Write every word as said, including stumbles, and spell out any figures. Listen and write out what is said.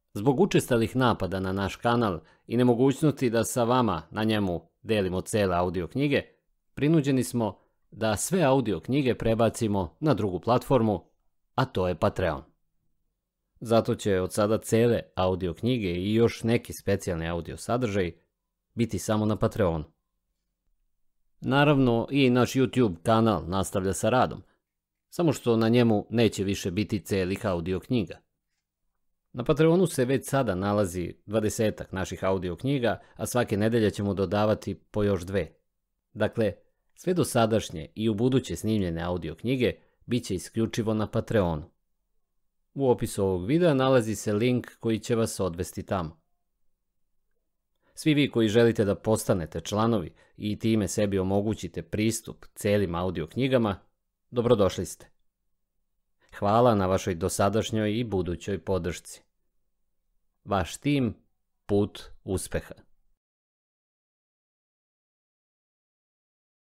Zbog učestalih napada na naš kanal i nemogućnosti da sa vama na njemu delimo cele audio knjige, prinuđeni smo da sve audio knjige prebacimo na drugu platformu, a to je Patreon. Zato će od sada cele audio knjige i još neki specijalni audio sadržaj biti samo na Patreonu. Naravno, i naš YouTube kanal nastavlja sa radom, samo što na njemu neće više biti celih audio knjiga. Na Patreonu se već sada nalazi dvadesetak naših audio knjiga, a svake nedelje ćemo dodavati po još dve. Dakle, sve dosadašnje i u buduće snimljene audio knjige bit će isključivo na Patreonu. U opisu ovog videa nalazi se link koji će vas odvesti tamo. Svi vi koji želite da postanete članovi i time sebi omogućite pristup celim audio knjigama, dobrodošli ste. Hvala na vašoj dosadašnjoj i budućoj podršci. Vaš tim, put uspeha.